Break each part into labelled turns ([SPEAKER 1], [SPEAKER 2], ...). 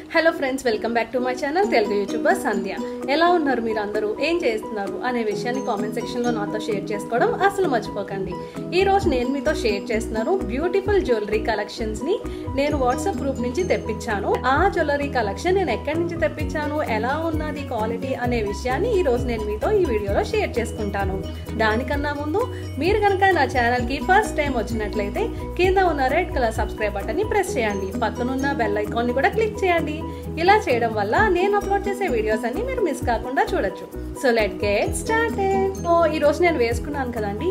[SPEAKER 1] Hello friends, welcome back to my channel Telugu youtuber Sandhya. ఎలా ఉన్నారు మీరు అందరూ, ఏం చేస్తున్నారు అనే విషయాన్ని కామెంట్ సెక్షన్లో నాతో షేర్ చేసుకోవడం అసలు మర్చిపోకండి. ఈ రోజు నేను మీతో షేర్ చేస్తున్నాను బ్యూటిఫుల్ జ్యువెలరీ కలెక్షన్స్ని నేను వాట్సాప్ గ్రూప్ నుంచి తెప్పించాను. ఆ జ్యువెలరీ కలెక్షన్ నేను ఎక్కడి నుంచి తెప్పించాను, ఎలా ఉన్నది క్వాలిటీ అనే విషయాన్ని ఈ రోజు నేను మీతో ఈ వీడియోలో షేర్ చేసుకుంటాను. దానికన్నా ముందు మీరు కనుక నా ఛానల్కి ఫస్ట్ టైం వచ్చినట్లయితే కింద ఉన్న రెడ్ కలర్ సబ్స్క్రైబ్ బటన్ని ప్రెస్ చేయండి, పక్కనున్న బెల్ ఐకాన్ని కూడా క్లిక్ చేయండి. ఇలా చేయడం వల్ల నేను అప్లోడ్ చేసే వీడియోస్ అన్ని మీరు మిస్ కాకుండా చూడొచ్చు. So let get started. So ఈ రోజు నేను వేసుకున్నాను కదండి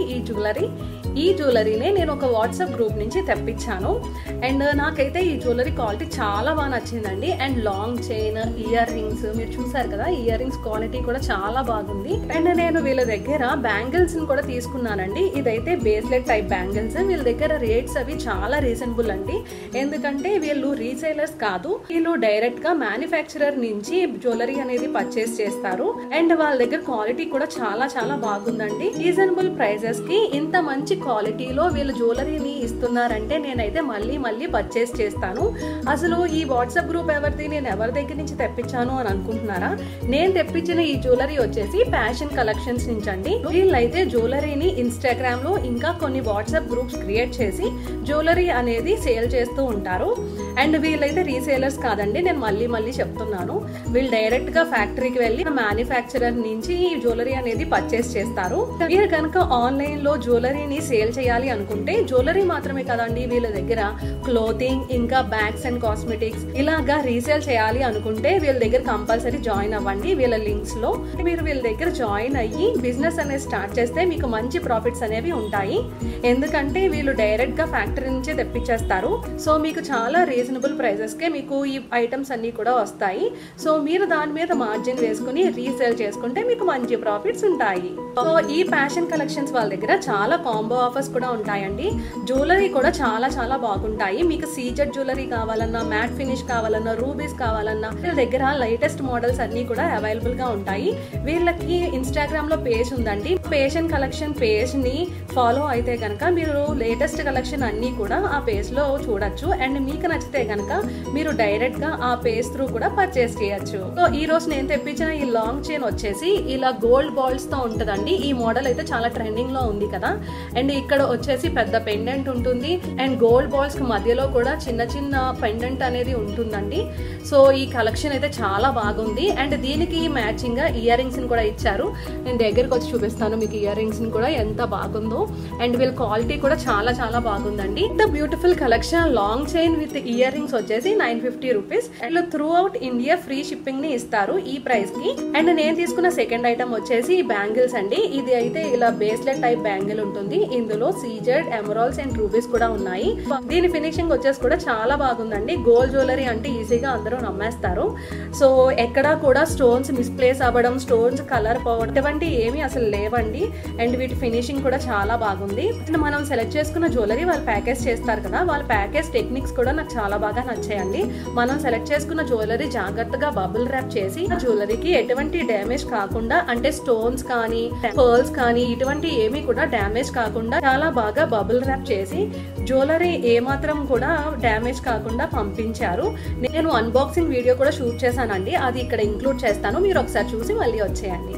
[SPEAKER 1] ఈ జ్యువెలరీనే నేను ఒక వాట్సాప్ గ్రూప్ నుంచి తెప్పించాను. అండ్ నాకైతే ఈ జ్యువెలరీ క్వాలిటీ చాలా బాగా నచ్చిందండి. And long chain, earrings మీరు చూసారు కదా, ఇయర్ రింగ్స్ క్వాలిటీ కూడా చాలా బాగుంది. అండ్ నేను వీళ్ళ దగ్గర బ్యాంగిల్స్ కూడా తీసుకున్నానండి. ఇదైతే బేస్లెట్ టైప్ బ్యాంగిల్స్. వీళ్ళ దగ్గర రేట్స్ అవి చాలా రీజనబుల్ అండి. ఎందుకంటే వీళ్ళు రీసేలర్స్ కాదు, వీళ్ళు డైరెక్ట్ గా మ్యానుఫ్యాక్చరర్ నుంచి జ్యువెలరీ అనేది పర్చేస్ చేస్తారు. అండ్ వాళ్ళ దగ్గర క్వాలిటీ కూడా చాలా చాలా బాగుందండి. రీజనబుల్ ప్రైజెస్ కి ఇంత మంచి క్వాలిటీలో వీళ్ళు జ్యువెలరీని ఇస్తున్నారంటే నేనైతే మళ్ళీ పర్చేస్ చేస్తాను. అసలు ఈ వాట్సాప్ గ్రూప్ ఎవరిది, నేను ఎవరి దగ్గర నుంచి తెప్పించాను అని అనుకుంటున్నారా? నేను తెప్పించిన ఈ జ్యువెలరీ వచ్చేసి ఫ్యాషన్ కలెక్షన్స్ నుంచి అండి. వీళ్ళైతే జ్యువెలరీని ఇన్స్టాగ్రామ్ లో ఇంకా కొన్ని వాట్సాప్ గ్రూప్స్ క్రియేట్ చేసి జ్యువెలరీ అనేది సేల్ చేస్తూ ఉంటారు. అండ్ వీళ్ళైతే రీసేలర్స్ కాదండి, నేను మళ్ళీ చెప్తున్నాను. వీళ్ళు డైరెక్ట్ గా ఫ్యాక్టరీకి వెళ్ళి మ్యానుఫ్యాక్చరర్ నుంచి ఈ జ్యువెలరీ అనేది పర్చేస్ చేస్తారు. మీరు కనుక ఆన్లైన్ లో జ్యువెలరీని సేల్ చేయాలి అనుకుంటే జ్యువెలరీ మాత్రమే కదండి, వీళ్ళ దగ్గర క్లోతింగ్ ఇంకా బ్యాగ్స్ అండ్ కాస్మెటిక్స్ ఇలాగా రీసేల్ చేయాలి అనుకుంటే వీళ్ళ దగ్గర కంపల్సరీ జాయిన్ అవ్వండి. వీళ్ళ లింక్స్ లో మీరు వీళ్ళ దగ్గర జాయిన్ అయ్యి బిజినెస్ అనేది స్టార్ట్ చేస్తే మీకు మంచి ప్రాఫిట్స్ అనేవి ఉంటాయి. ఎందుకంటే వీళ్ళు డైరెక్ట్ గా ఫ్యాక్టరీ నుంచే తెప్పించేస్తారు. సో మీకు చాలా రీజనబుల్ ప్రైజెస్ కే మీకు ఈ ఐటమ్స్ అన్ని కూడా వస్తాయి. సో మీరు దాని మీద మార్జిన్ వేసుకుని రీసేల్ చేసుకుంటే మీకు మంచి ప్రాఫిట్స్ ఉంటాయి. సో ఈ ఫ్యాషన్ కలెక్షన్స్ వాళ్ళ దగ్గర చాలా కాంబో ఆఫర్స్ కూడా ఉంటాయండి. జ్యువెలరీ కూడా చాలా చాలా బాగుంటాయి. మీకు సీజెడ్ జ్యువెలరీ కావాలన్నా, మ్యాట్ ఫినిష్ కావాలన్నా, రూబీస్ కావాలన్నా వీళ్ళ దగ్గర లేటెస్ట్ మోడల్స్ అన్ని కూడా అవైలబుల్ గా ఉంటాయి. వీళ్ళకి ఇన్స్టాగ్రామ్ లో పేజ్ ఉందండి. ఫ్యాషన్ కలెక్షన్ పేజ్ ని ఫాలో అయితే కనుక మీరు లేటెస్ట్ కలెక్షన్ అన్ని కూడా ఆ పేజ్ లో చూడొచ్చు. అండ్ మీకు నచ్చితే కనుక మీరు డైరెక్ట్ గా ఆ పేజ్ త్రూ కూడా పర్చేస్ చేయొచ్చు. సో ఈ రోజు నేను తెప్పించిన ఈ లాంగ్ చైన్ వచ్చేసి ఇలా గోల్డ్ బాల్స్ తో ఉంటదండి. ఈ మోడల్ అయితే చాలా ట్రెండింగ్ లో ఉంది కదా. అండ్ ఇక్కడ వచ్చేసి పెద్ద పెండెంట్ ఉంటుంది. అండ్ గోల్డ్ బాల్స్ కి మధ్యలో కూడా చిన్న చిన్న పెండెంట్ అనేది ఉంటుందండి. సో ఈ కలెక్షన్ అయితే చాలా బాగుంది. అండ్ దీనికి మ్యాచింగ్ గా ఇయర్ రింగ్స్ కూడా ఇచ్చారు. నేను దగ్గరకు వచ్చి చూపిస్తాను మీకు ఇయర్ రింగ్స్ కూడా ఎంత బాగుందో. అండ్ వీళ్ళ క్వాలిటీ కూడా చాలా చాలా బాగుందండి. ఇంత beautiful collection long chain with earrings వచ్చేసి 950 rupees. And throughout India free shipping ని ఇస్తారు ఈ ప్రైస్ కి. అండ్ నేను తీసుకున్న సెకండ్ ఐటమ్ వచ్చేసి బ్యాంగిల్స్ అండి. ఇది అయితే ఇలా బేస్లెట్ టైప్ బ్యాంగిల్ ఉంటుంది. ఇందులో సీజెడ్, ఎమరాల్డ్స్ అండ్ రూబీస్ కూడా ఉన్నాయి. దీని ఫినిషింగ్ వచ్చేసి కూడా చాలా బాగుందండి. గోల్డ్ జ్యువెలరీ అంటే ఈజీగా అందరూ నమ్మేస్తారు. సో ఎక్కడా కూడా స్టోన్స్ మిస్ప్లేస్ అవ్వడం, స్టోన్స్ కలర్ పోవడం ఇటువంటి ఏమీ అసలు లేవండి. అండ్ వీటి ఫినిషింగ్ కూడా చాలా బాగుంది. అండ్ మనం సెలెక్ట్ చేసుకున్న జ్యువెలరీ వాళ్ళు ప్యాకేజ్ చేస్తారు కదా, వాళ్ళ ప్యాకేజ్ టెక్నిక్స్ కూడా నాకు చాలా బాగా నచ్చాయండి. మనం సెలెక్ట్ చేసుకున్న జ్యువెలరీ జాగ్రత్తగా బబుల్ ర్యాప్ చేసి ఆ జ్యువెలరీకి ఎటువంటి డ్యామేజ్ కాకుండా, అంటే స్టోన్స్ కానీ పర్ల్స్ కానీ ఇటువంటి ఏమీ కూడా డ్యామేజ్ కాకుండా చాలా బాగా బబుల్ ర్యాప్ చేసి జ్యువెలరీ ఏమాత్రం కూడా డ్యామేజ్ కాకుండా పంపించారు. నేను అన్బాక్సింగ్ వీడియో కూడా షూట్ చేశానండి, అది ఇక్కడ ఇంక్లూడ్ చేస్తాను. మీరు ఒకసారి చూసి మళ్ళీ వచ్చేయండి.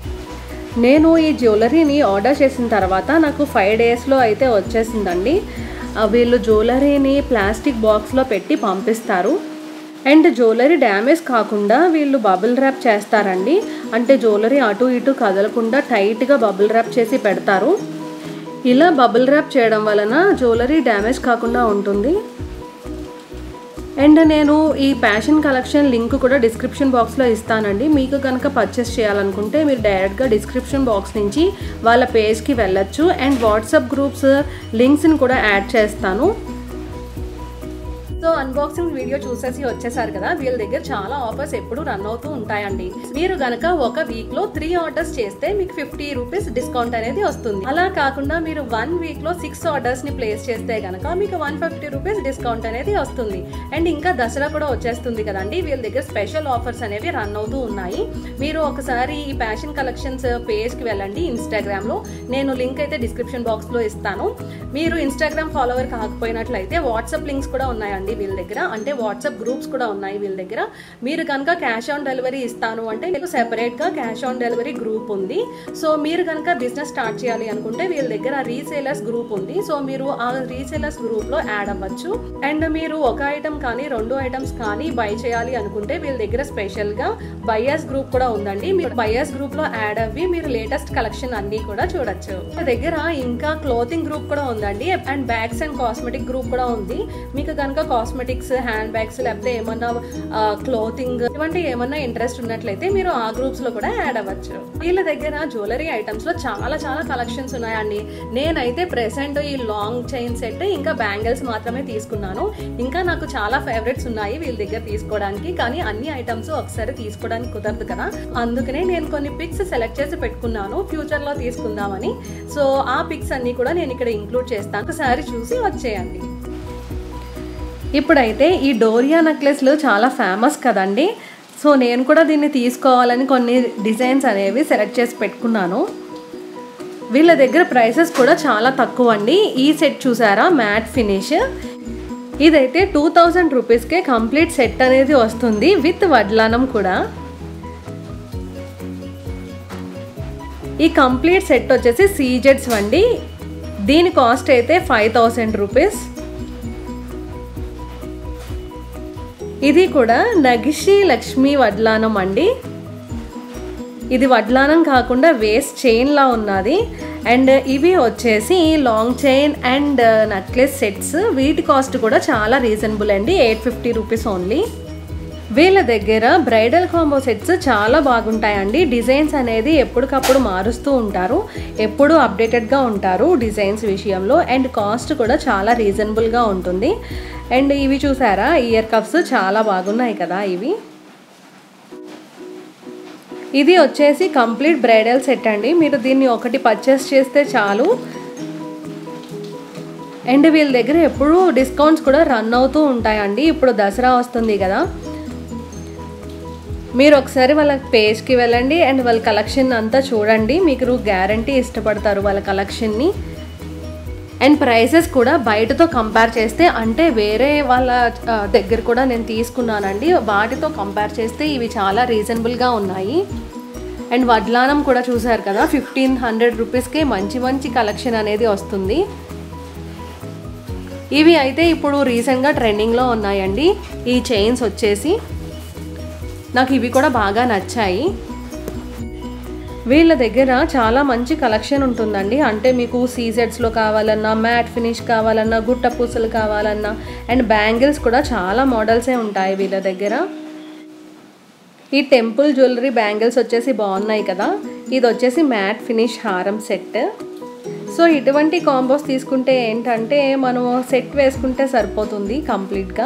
[SPEAKER 1] నేను ఈ జ్యువెలరీని ఆర్డర్ చేసిన తర్వాత నాకు 5 డేస్లో అయితే వచ్చేసిందండి. వీళ్ళు జ్యువెలరీని ప్లాస్టిక్ బాక్స్లో పెట్టి పంపిస్తారు. అండ్ జ్యువెలరీ డ్యామేజ్ కాకుండా వీళ్ళు బబుల్ ర్యాప్ చేస్తారండి. అంటే జ్యువెలరీ అటు ఇటు కదలకుండా టైట్గా బబుల్ ర్యాప్ చేసి పెడతారు. ఇలా బబుల్ ర్యాప్ చేయడం వలన జ్యువెలరీ డ్యామేజ్ కాకుండా ఉంటుంది. అండ్ నేను ఈ ఫ్యాషన్ కలెక్షన్ లింక్ కూడా డిస్క్రిప్షన్ బాక్స్లో ఇస్తానండి. మీకు కనుక పర్చేస్ చేయాలనుకుంటే మీరు డైరెక్ట్గా డిస్క్రిప్షన్ బాక్స్ నుంచి వాళ్ళ పేజ్కి వెళ్ళొచ్చు. అండ్ వాట్సాప్ గ్రూప్స్ లింక్స్ని కూడా యాడ్ చేస్తాను. సో అన్బాక్సింగ్ వీడియో చూసేసి వచ్చేసారు కదా, వీళ్ళ దగ్గర చాలా ఆఫర్స్ ఎప్పుడు రన్ అవుతూ ఉంటాయండి. మీరు గనక ఒక వీక్ లో 3 ఆర్డర్స్ చేస్తే మీకు 50 రూపీస్ డిస్కౌంట్ అనేది వస్తుంది. అలా కాకుండా మీరు 1 వీక్ లో 6 ఆర్డర్స్ ని ప్లేస్ చేస్తే గనక మీకు 150 రూపీస్ డిస్కౌంట్ అనేది వస్తుంది. అండ్ ఇంకా దసరా కూడా వచ్చేస్తుంది కదండి, వీళ్ళ దగ్గర స్పెషల్ ఆఫర్స్ అనేవి రన్ అవుతూ ఉన్నాయి. మీరు ఒకసారి ఈ ఫ్యాషన్ కలెక్షన్స్ పేజ్ కి వెళ్ళండి ఇన్స్టాగ్రామ్ లో. నేను లింక్ అయితే డిస్క్రిప్షన్ బాక్స్ లో ఇస్తాను. మీరు ఇన్స్టాగ్రామ్ ఫాలోవర్ కాకపోయినట్లయితే వాట్సాప్ లింక్స్ కూడా ఉన్నాయండి ఉన్నాయండి వీళ్ళ దగ్గర, అంటే వాట్సాప్ గ్రూప్స్ కూడా ఉన్నాయి వీళ్ళ దగ్గర. మీరు కనుక క్యాష్ ఆన్ డెలివరీ ఇస్తాను అంటే మీకు సెపరేట్ గా క్యాష్ ఆన్ డెలివరీ గ్రూప్ ఉంది. సో మీరు కనుక బిజినెస్ స్టార్ట్ చేయాలి అనుకుంటే వీళ్ళ దగ్గర రీసేలర్స్ గ్రూప్ ఉంది. సో మీరు ఆ రీసేలర్స్ గ్రూప్ లో యాడ్ అవ్వచ్చు. అండ్ మీరు ఒక ఐటమ్ కానీ 2 ఐటమ్స్ కానీ బై చేయాలి అనుకుంటే వీళ్ళ దగ్గర స్పెషల్ గా బయర్స్ గ్రూప్ కూడా ఉందండి. మీరు బయర్స్ గ్రూప్ లో యాడ్ అవ్వి మీరు లేటెస్ట్ కలెక్షన్ అన్ని కూడా చూడొచ్చు. మీ దగ్గర ఇంకా క్లోతింగ్ గ్రూప్ కూడా ఉందండి, and bags and cosmetic group కూడా ఉంది. మీకు కనుక కాస్మెటిక్స్, హ్యాండ్ బ్యాగ్స్ లేకపోతే ఏమన్నా క్లోతింగ్ ఇవంటి ఏమన్నా ఇంట్రెస్ట్ ఉన్నట్లయితే మీరు ఆ గ్రూప్స్ లో కూడా యాడ్ అవ్వచ్చు. వీళ్ళ దగ్గర జ్యువెలరీ ఐటమ్స్ లో చాలా చాలా కలెక్షన్స్ ఉన్నాయండి. నేనైతే ప్రెసెంట్ ఈ లాంగ్ చైన్ సెట్ ఇంకా బ్యాంగిల్స్ మాత్రమే తీసుకున్నాను. ఇంకా నాకు చాలా ఫేవరెట్స్ ఉన్నాయి వీళ్ళ దగ్గర తీసుకోవడానికి, కానీ అన్ని ఐటమ్స్ ఒకసారి తీసుకోవడానికి కుదరదు కదా. అందుకనే నేను కొన్ని పిక్స్ సెలెక్ట్ చేసి పెట్టుకున్నాను ఫ్యూచర్ లో తీసుకుందామని. సో ఆ పిక్స్ అన్ని కూడా నేను ఇక్కడ ఇంక్లూడ్ చేస్తాను, ఒకసారి చూసి వచ్చేయండి. ఇప్పుడైతే ఈ డోరియా నెక్లెస్లు చాలా ఫేమస్ కదండి. సో నేను కూడా దీన్ని తీసుకోవాలని కొన్ని డిజైన్స్ అనేవి సెలెక్ట్ చేసి పెట్టుకున్నాను. వీళ్ళ దగ్గర ప్రైసెస్ కూడా చాలా తక్కువ అండి. ఈ సెట్ చూసారా, మ్యాట్ ఫినిష్, ఇదైతే 2000 రూపీస్కే కంప్లీట్ సెట్ అనేది వస్తుంది విత్ వడ్లానం కూడా. ఈ కంప్లీట్ సెట్ వచ్చేసి సీజెడ్స్ అండి. దీని కాస్ట్ అయితే 5000 రూపీస్. ఇది కూడా నగిషి లక్ష్మీ వడ్లానం అండి. ఇది వడ్లానం కాకుండా వేస్ట్ చైన్ లా ఉన్నది. అండ్ ఇవి వచ్చేసి long chain and necklace sets. వీటి కాస్ట్ కూడా చాలా రీజనబుల్ అండి, 850 రూపీస్ ఓన్లీ. వీళ్ళ దగ్గర బ్రైడల్ కాంబో సెట్స్ చాలా బాగుంటాయండి. డిజైన్స్ అనేది ఎప్పటికప్పుడు మారుస్తూ ఉంటారు, ఎప్పుడు అప్డేటెడ్గా ఉంటారు డిజైన్స్ విషయంలో. అండ్ కాస్ట్ కూడా చాలా రీజనబుల్గా ఉంటుంది. అండ్ ఇవి చూసారా, ఇయర్ కప్స్ చాలా బాగున్నాయి కదా ఇవి. ఇది వచ్చేసి కంప్లీట్ బ్రైడల్ సెట్ అండి. మీరు దీన్ని ఒకటి పర్చేస్ చేస్తే చాలు. అండ్ వీళ్ళ దగ్గర ఎప్పుడు డిస్కౌంట్స్ కూడా రన్ అవుతూ ఉంటాయండి. ఇప్పుడు దసరా వస్తుంది కదా, మీరు ఒకసారి వాళ్ళ పేజ్కి వెళ్ళండి అండ్ వాళ్ళ కలెక్షన్ అంతా చూడండి. మీకు గ్యారంటీ ఇష్టపడతారు వాళ్ళ కలెక్షన్ని. అండ్ ప్రైసెస్ కూడా బయటతో కంపేర్ చేస్తే, అంటే వేరే వాళ్ళ దగ్గర కూడా నేను తీసుకున్నానండి, వాటితో కంపేర్ చేస్తే ఇవి చాలా రీజనబుల్గా ఉన్నాయి. అండ్ వడ్లానం కూడా చూసారు కదా, 1500 రూపీస్కే మంచి మంచి కలెక్షన్ అనేది వస్తుంది. ఇవి అయితే ఇప్పుడు రీసెంట్గా ట్రెండింగ్లో ఉన్నాయండి. ఈ చైన్స్ వచ్చేసి నాకు ఇవి కూడా బాగా నచ్చాయి. వీళ్ళ దగ్గర చాలా మంచి కలెక్షన్ ఉంటుందండి. అంటే మీకు సీజెడ్స్లో కావాలన్నా, మ్యాట్ ఫినిష్ కావాలన్నా, గుట్ట పూసలు కావాలన్నా, అండ్ బ్యాంగిల్స్ కూడా చాలా మోడల్సే ఉంటాయి వీళ్ళ దగ్గర. ఈ టెంపుల్ జ్యువెలరీ బ్యాంగిల్స్ వచ్చేసి బాగున్నాయి కదా. ఇది వచ్చేసి మ్యాట్ ఫినిష్ హారం సెట్. సో ఇటువంటి కాంబోస్ తీసుకుంటే ఏంటంటే మనం సెట్ వేసుకుంటే సరిపోతుంది కంప్లీట్గా.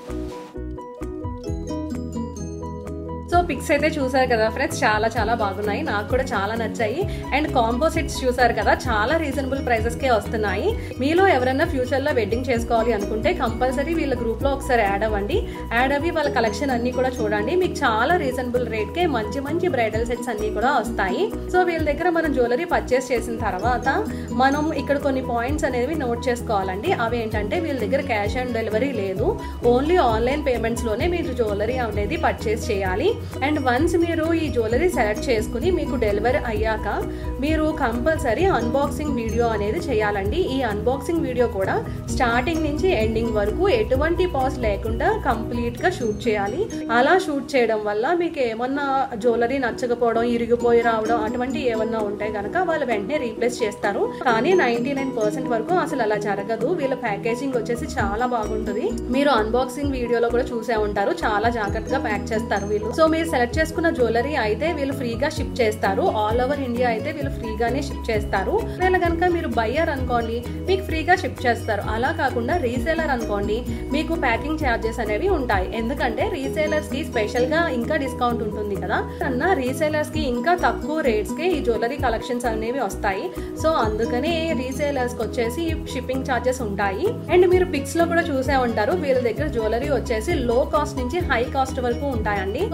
[SPEAKER 1] సో పిక్స్ అయితే చూసారు కదా ఫ్రెండ్స్, చాలా చాలా బాగున్నాయి, నాకు కూడా చాలా నచ్చాయి. అండ్ కాంబో సెట్స్ చూసారు కదా, చాలా రీజనబుల్ ప్రైసెస్కే వస్తున్నాయి. మీలో ఎవరైనా ఫ్యూచర్లో వెడ్డింగ్ చేసుకోవాలి అనుకుంటే కంపల్సరీ వీళ్ళ గ్రూప్లో ఒకసారి యాడ్ అవ్వండి. యాడ్ అవ్వి వాళ్ళ కలెక్షన్ అన్ని కూడా చూడండి. మీకు చాలా రీజనబుల్ రేట్కే మంచి మంచి బ్రైడల్ సెట్స్ అన్ని కూడా వస్తాయి. సో వీళ్ళ దగ్గర మనం జ్యువెలరీ పర్చేస్ చేసిన తర్వాత మనం ఇక్కడ కొన్ని పాయింట్స్ అనేవి నోట్ చేసుకోవాలండి. అవి ఏంటంటే వీళ్ళ దగ్గర క్యాష్ ఆన్ డెలివరీ లేదు, ఓన్లీ ఆన్లైన్ పేమెంట్స్లోనే మీరు జ్యువెలరీ అనేది పర్చేస్ చేయాలి. అండ్ వన్స్ మీరు ఈ జ్యువెలరీ సెలెక్ట్ చేసుకుని మీకు డెలివరీ అయ్యాక మీరు కంపల్సరీ అన్బాక్సింగ్ వీడియో అనేది చేయాలండి. ఈ అన్బాక్సింగ్ వీడియో కూడా స్టార్టింగ్ నుంచి ఎండింగ్ వరకు ఎటువంటి పాజ్ లేకుండా కంప్లీట్గా షూట్ చేయాలి. అలా షూట్ చేయడం వల్ల మీకు ఏమన్నా జ్యువెలరీ నచ్చకపోవడం, ఇరిగిపోయి రావడం అటువంటి ఏమన్నా ఉంటే కనుక వాళ్ళు వెంటనే రీప్లేస్ చేస్తారు. కానీ 99% వరకు అసలు అలా జరగదు. వీళ్ళ ప్యాకేజింగ్ వచ్చేసి చాలా బాగుంటుంది. మీరు అన్బాక్సింగ్ వీడియోలో కూడా చూసే ఉంటారు, చాలా జాగ్రత్తగా ప్యాక్ చేస్తారు వీళ్ళు. సో మీరు సెలెక్ట్ చేసుకున్న జ్యువెలరీ అయితే వీళ్ళు ఫ్రీగా షిప్ చేస్తారు. ఆల్ ఓవర్ ఇండియా అయితే వీళ్ళు ఫ్రీగానే షిప్ చేస్తారు. ఒకవేళ కనుక మీరు బయ్యర్ అనుకోండి మీకు ఫ్రీగా షిప్ చేస్తారు. అలా కాకుండా రీసేలర్ అనుకోండి మీకు ప్యాకింగ్ ఛార్జెస్ అనేవి ఉంటాయి. ఎందుకంటే రీసేలర్స్ కి స్పెషల్ గా ఇంకా డిస్కౌంట్ ఉంటుంది కదా, అన్న రీసేలర్స్ కి ఇంకా తక్కువ రేట్స్ కి ఈ జ్యువెలరీ కలెక్షన్స్ అనేవి వస్తాయి. సో అందుకనే రీసేలర్స్ కి వచ్చేసి షిప్పింగ్ ఛార్జెస్ ఉంటాయి. అండ్ మీరు పిక్స్ లో కూడా చూసే ఉంటారు వీళ్ళ దగ్గర జ్యువెలరీ వచ్చేసి లో కాస్ట్ నుంచి హై కాస్ట్ వరకు ఉంటాయండి. సో మీరు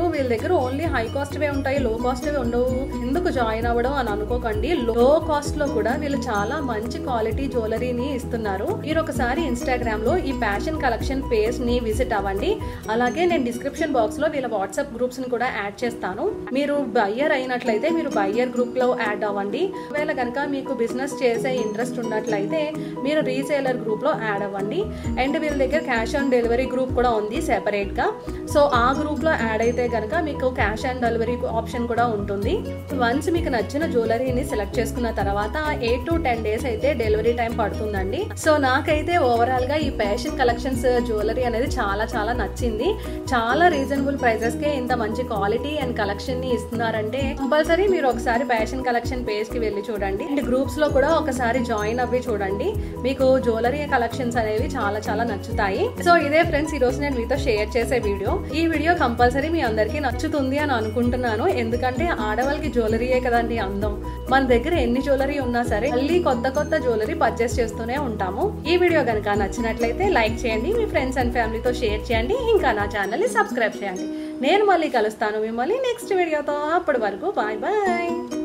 [SPEAKER 1] వీళ్ళ దగ్గర ఓన్లీ హై కాస్ట్ వే ఉంటాయి, లో కాస్ట్ వే ఉండవు, ఎందుకు జాయిన్ అవ్వడం అని అనుకోకండి. లో కాస్ట్ లో కూడా వీళ్ళు చాలా మంచి క్వాలిటీ జ్యువెలరీని ఇస్తున్నారు. మీరు ఒకసారి ఇన్స్టాగ్రామ్ లో ఈ ఫ్యాషన్ కలెక్షన్ పేజ్ ని విజిట్ అవ్వండి. అలాగే నేను డిస్క్రిప్షన్ బాక్స్ లో వీళ్ళ వాట్సాప్ గ్రూప్స్ ని కూడా యాడ్ చేస్తాను. మీరు బయ్యర్ అయినట్లయితే మీరు బయ్యర్ గ్రూప్ లో యాడ్ అవ్వండి. ఒకవేళ కనుక మీకు బిజినెస్ చేసే ఇంట్రెస్ట్ ఉన్నట్లయితే మీరు రీసేలర్ గ్రూప్ లో యాడ్ అవ్వండి. అండ్ వీళ్ళ దగ్గర క్యాష్ ఆన్ డెలివరీ గ్రూప్ కూడా ఉంది సెపరేట్ గా. సో ఆ గ్రూప్ లో యాడ్ అయితే కనుక మీకు క్యాష్ ఆన్ డెలివరీ ఆప్షన్ కూడా ఉంటుంది. వన్స్ మీకు నచ్చిన జ్యువెలరీని సెలెక్ట్ చేసుకున్న తర్వాత 8 to 10 days అయితే డెలివరీ టైం పడుతుందండి. సో నాకైతే ఓవరాల్ గా ఈ ఫ్యాషన్ కలెక్షన్స్ జ్యువెలరీ అనేది చాలా చాలా నచ్చింది. చాలా రీజనబుల్ ప్రైజెస్ కే ఇంత మంచి క్వాలిటీ అండ్ కలెక్షన్ ని ఇస్తున్నారంటే కంపల్సరీ మీరు ఒకసారి ఫ్యాషన్ కలెక్షన్ పేజ్ కి వెళ్ళి చూడండి. అండ్ గ్రూప్స్ లో కూడా ఒకసారి జాయిన్ అవ్వి చూడండి. మీకు జ్యువెలరీ కలెక్షన్స్ అనేవి చాలా చాలా నచ్చుతాయి. సో ఇదే ఫ్రెండ్స్ ఈ రోజు నేను మీతో షేర్ చేసే వీడియో. ఈ వీడియో కంపల్సరీ మీ అందరికీ నచ్చుతుంది అని అనుకుంటున్నాను. ఎందుకంటే ఆడవాళ్ళకి జ్యువెలరీయే కదండి అందం. మన దగ్గర ఎన్ని జ్యువెలరీ ఉన్నా సరే మళ్ళీ కొత్త కొత్త జ్యువెలరీ పర్చేస్ చేస్తూనే ఉంటాము. ఈ వీడియో కనుక నచ్చినట్లయితే లైక్ చేయండి, మీ ఫ్రెండ్స్ అండ్ ఫ్యామిలీతో షేర్ చేయండి, ఇంకా నా ఛానల్ ని సబ్స్క్రైబ్ చేయండి. నేను మళ్ళీ కలుస్తాను మిమ్మల్ని నెక్స్ట్ వీడియోతో. అప్పటి వరకు బాయ్ బాయ్.